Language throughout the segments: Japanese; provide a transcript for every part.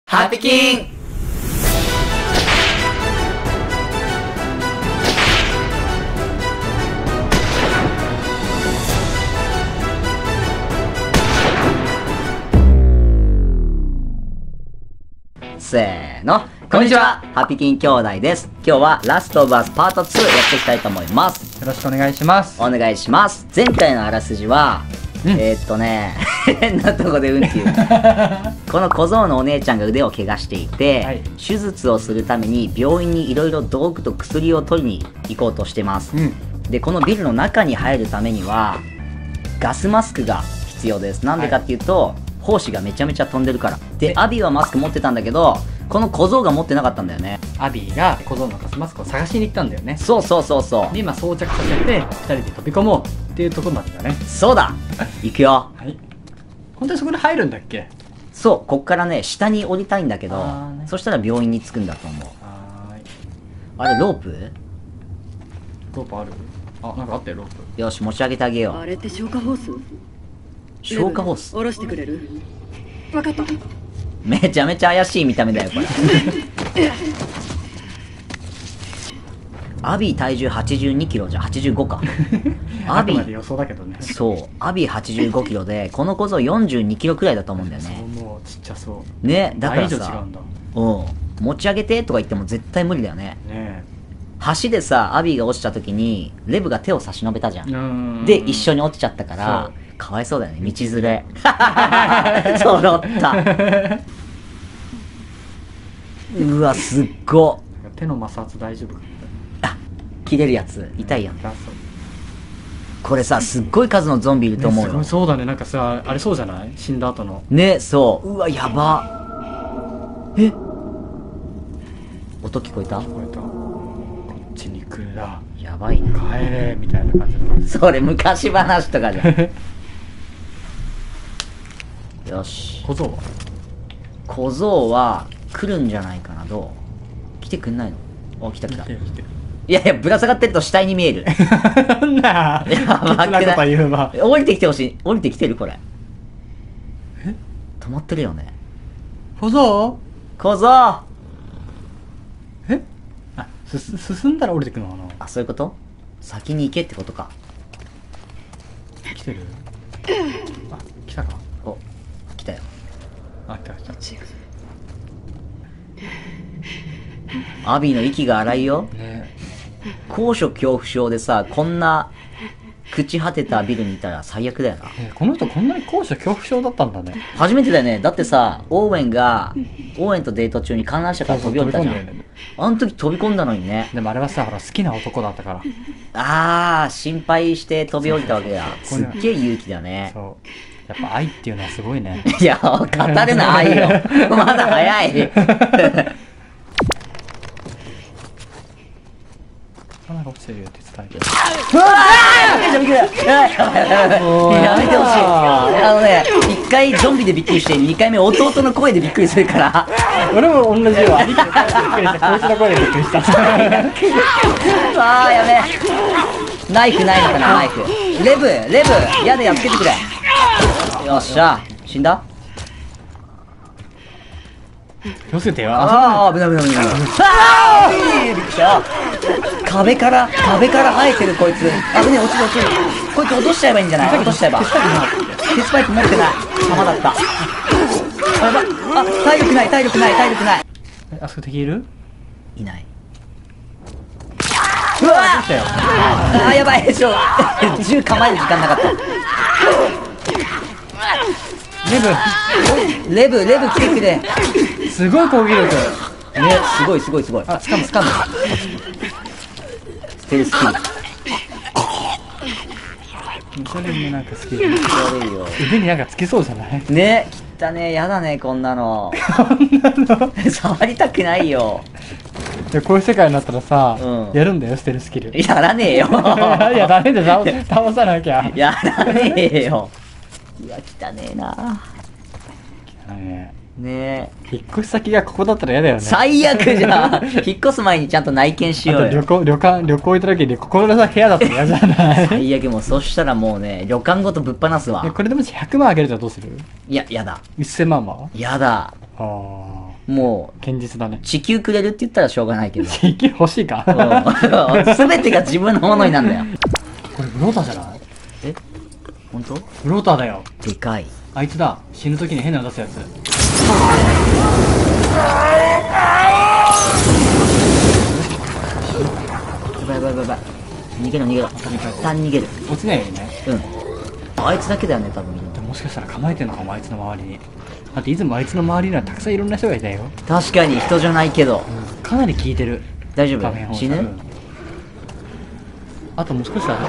ハピキンせーの、こんにちは、ハピキン兄弟です。今日はラストオブアスパート2やっていきたいと思います。 よろしくお願いします。 お願いします。前回のあらすじは、変なとこでうんっていうこの小僧のお姉ちゃんが腕を怪我していて、はい、手術をするために病院にいろいろ道具と薬を取りに行こうとしてます、でこのビルの中に入るためにはガスマスクが必要です。なんでかっていうと、胞子がめちゃめちゃ飛んでるから。でアビーはマスク持ってたんだけど、この小僧が持ってなかったんだよね。 アビーが小僧のガスマスクを探しに行ったんだよね。 そうそうそうそう。 で今装着させて2人で飛び込もうっていうところまでだね。 そうだ行くよ。 はい。本当にそこで入るんだっけ？ そう、こっからね下に降りたいんだけど、そしたら病院に着くんだと思う。あれロープ？ ロープある？あ、なんかあったよロープ。 よし持ち上げてあげよう。 あれって消火ホース？ 消火ホース？ 下ろしてくれる？分かった。 めちゃめちゃ怪しい見た目だよこれアビー体重82キロじゃ85かアビー予想だけどね。 そうアビー85キロでこの小僧42キロくらいだと思うんだよね。 そうもうちっちゃそうね。だからさ、 違うんだ。 持ち上げてとか言っても絶対無理だよね。 ね。 橋でさアビーが落ちた時にレブが手を差し伸べたじゃん。で一緒に落ちちゃったからかわいそうだよね、道連れ揃ったうわすっご。 手の摩擦大丈夫か？ あ、切れるやつ痛いやん。これさすっごい数のゾンビいると思うよ、 ね、そうだね。なんかさあれそうじゃない？死んだ後のね。そう、うわやば。え、音聞こえた？ 聞こえた。こっちに来るな、 やばいね。 帰れみたいな感じのそれ昔話とかじゃんよし。 小僧は？ 小僧は来るんじゃないかな。どう？来てくんないの？お、来た来た。いやいやぶら下がってると死体に見えるなんだやばくない？ こと言うわ。 降りてきてほしい。降りてきてるこれ。え、止まってるよね。 小僧？ 小僧。 え？あ、進んだら降りてくのかな。 あ、そういうこと？先に行けってことか。 来てる？あ、来たか。 お、来たよ。 あ、来た来た。 アビーの息が荒いよ。 ね。 高所恐怖症でさ、こんな朽ち果てたビルにいたら最悪だよな。 この人こんなに高所恐怖症だったんだね。 初めてだよね。だってさ、オーエンとデート中に観覧車から飛び降りたじゃん。あの時飛び込んだのにね。 でもあれはさ、ほら好きな男だったから。 あー、心配して飛び降りたわけだ。すっげえ勇気だね。 そう。やっぱ愛っていうのはすごいね。 いや、語るな愛よ。まだ早い。 花が落ちてるよって伝えて。 うわー！びっくりやめてほしい。1回ゾンビでびっくりして、2回目弟の声でびっくりするから。 俺も同じよ。びっくりして、こいつの声でびっくりした。 あー、やべえ。ナイフないのかな、ナイフ。レブ、矢でやっつけてくれ。よっしゃ、死んだ？ 気をつけてよ。 ああ、危ない。ああ、びっくりした。壁から生えてるこいつ。危ねえ、落ちる。こいつ落としちゃえばいいんじゃない？落としちゃえば。鉄パイプ持ってない。弾だった。やば。あ、体力ない。 あそこ敵いる？ いない。うわああ、やばい。銃構える時間なかった。レブ来てくれ。 すごい攻撃力ね。 すごい。あ、掴む。ステルスキル。 それもなんか好き。腕になんかつきそうじゃない？ ね、汚ね、やだねこんなの。触りたくないよ。 こういう世界になったらさ、やるんだよステルスキル。 やらねえよ。 いやダメで倒さなきゃ。 やらねえよ。いや汚ねえな。ねえ。 引っ越し先がここだったら嫌だよね。 最悪じゃん。引っ越す前にちゃんと内見しようよ。 旅行行った時にここのさ部屋だったら嫌じゃない？ 最悪。もうそしたらもうね、旅館ごとぶっ放すわ。 これでもし100万あげるとどうする？ いや、やだ。 1000万は？ やだ。 あもう、 堅実だね。 地球くれるって言ったらしょうがないけど。 地球欲しいか。 すべてが自分のものになるんだよ。 これブローターじゃない？ え本当？ ブローターだよ。 でかい。 あいつだ。死ぬ時に変なの出すやつ。 やばいやばいやばい。逃げろ逃げろ。一旦逃げる。 落ちないようにね。 うん。あいつだけだよね、多分みんな。 もしかしたら構えてんのかも、あいつの周りに。だっていつもあいつの周りにはたくさんいろんな人がいたよ。 確かに人じゃないけど。 かなり効いてる。 大丈画面放射夫？死ぬ？ あともう少しだね。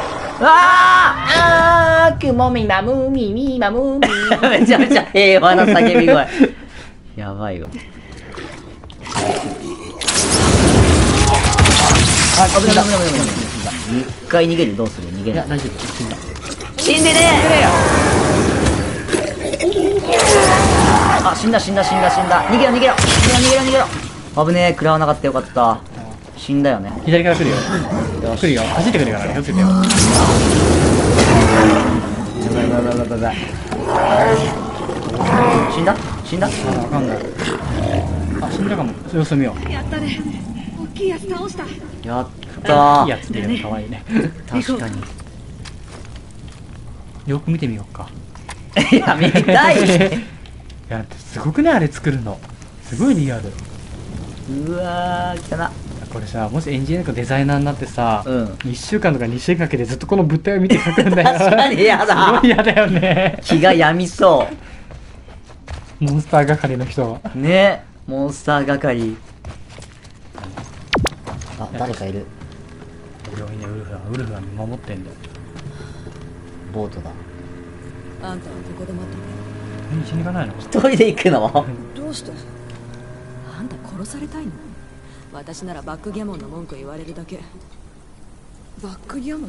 くもみまむみみまむみ。めちゃめちゃ平和な叫び声。やばいよ。あ、危ない危ない危ない危ない。一回逃げる。どうする？逃げる。 いや、大丈夫。死んだ。 死んでねえ。あ、死んだ。逃げろ。逃げろ。危ねえ。食らわなかったよかった。死んだよね。 左から来るよ。来るよ。走ってくるからね。気をつけてよ。 やばい。死んだわかんない。あ、死んだかも。様子見よう。 やったね。大きいやつ倒した。 やったいいやつっていうのかわいいね。 確かに。 よく見てみようか。 いや、見たい。 いや、だってすごくね、あれ作るの。すごいリアル。 うわー、来たな。 これさ、もしエンジニアとかデザイナーになってさ、 うん 1週間とか2週間かけてずっとこの物体を見て描くんだよ。 確かに嫌だ。 すごい嫌だよね。 気が病みそモンスター係の人は。 う。ね、モンスター係。あ、誰かいる。 病院でウルフが見守ってんだよ。 ボートだ。 あんたはここで待って一緒に行かないの？ 一人で行くの？ て。どうして？あんた殺されたいの？私ならバックギャモンの文句言われるだけ。バックギャモン？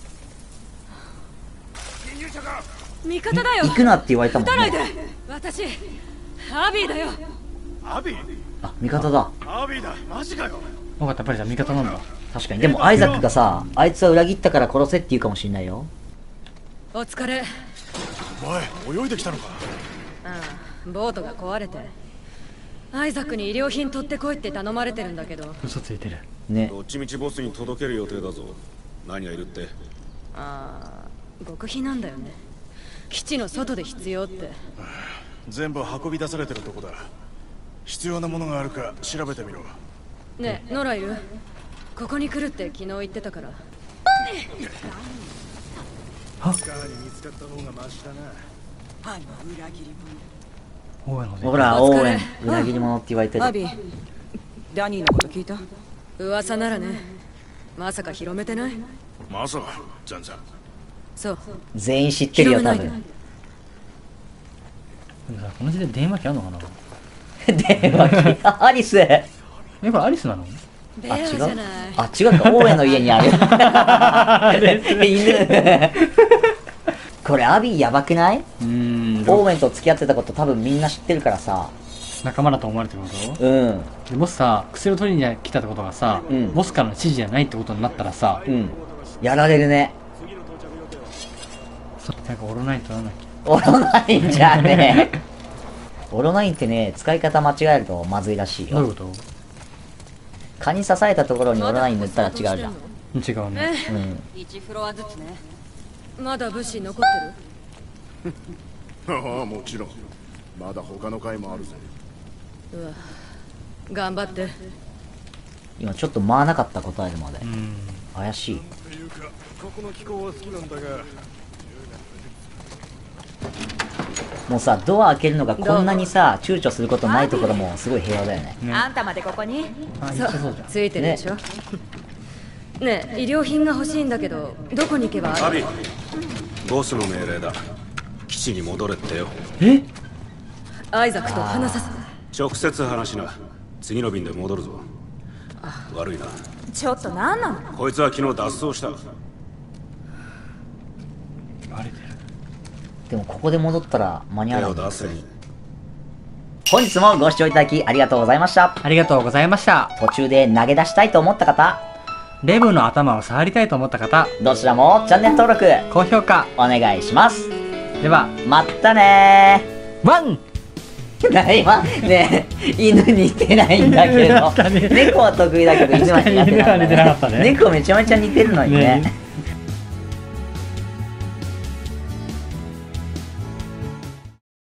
味方だよ。 行くなって言われたもん撃たないで。 ね。 私アビーだよ。 アビー？ あ、味方だ。 アビーだ。マジかよ。 分かった、やっぱりじゃあ味方なんだ。 確かに。でもアイザックがさ、あいつは裏切ったから殺せって言うかもしんないよ。 お疲れ。 お前泳いできたのか。 ボートが壊れてアイザックに医療品取ってこいって頼まれてるんだけど。 嘘ついてる。 ね。 どっちみちボスに届ける予定だぞ。何がいるって。 極秘なんだよね。基地の外で必要って。 全部運び出されてるとこだ。必要なものがあるか調べてみろ。 ねえ、ノラいる？ここに来るって昨日言ってたから。 スカーに見つかった方がマシだな。 オーウェンのほら、オーウェン、 うん裏切り者って言われてる。 アビー、ダニーのこと聞いた？ 噂ならね。まさか広めてない？ まさか、ジャンジャン。 そう。 全員知ってるよ、多広めない分。 でもさ、この時代電話機あんのかな？ 電話機。あ、アリス。 え、これアリスなの？ あ、 ベアじ違うゃない。 あ、違うか、オーウェンの家にある。犬。これ、アビーやばくない？オーウェンと付き合ってたこと多分みんな知ってるからさ。 仲間だと思われてるこうん。 と？でもしさ、薬を取りに来たってことがさ、 うんボスからの指示じゃないってことになったらさ、 うん。やられるね。 なんかオロナイン取らなきオロナインじゃねえ。オロナインってね、使い方間違えるとまずいらしいゃ。どういうよ。 こ蚊に刺されたところにオロナイン塗ったら違うじゃん。 と？違うね。 うん。 1フロアずつね。まだ物資残ってる？ ああ、もちろん。まだ他の回もあるぜ。 うわ、頑張って。 今ちょっと回らなかった答えるまで。 うん。 怪しい。 というか、ここの気候は好きなんだが。 もうさ、ドア開けるのがこんなにさ、躊躇することないところもすごい平和だよね。 ね。 あんたまでここに？ あ、 そう一緒そうじゃん。 ついてるでしょ。ねえ、医療品が欲しいんだけど、どこに行けばある？ アビー、ボスの命令だ。基地に戻れってよ。 え？ アイザックと話させて。 直接話しな。次の便で戻るぞ。悪いな。 ちょっと何なの？ こいつは昨日脱走した。 バレてる。 でもここで戻ったら間に合手わない。 を出せに。 本日もご視聴いただきありがとうございました。 ありがとうございました。 途中で投げ出したいと思った方、 レブの頭を触りたいと思った方、 どちらもチャンネル登録高評価。 お願いします。 では、 まったねー。 ワン今ね犬似てないんだけど、猫は得意だけど犬は苦手なんだ確かに犬は似てなかったね猫めちゃめちゃ似てるのにね。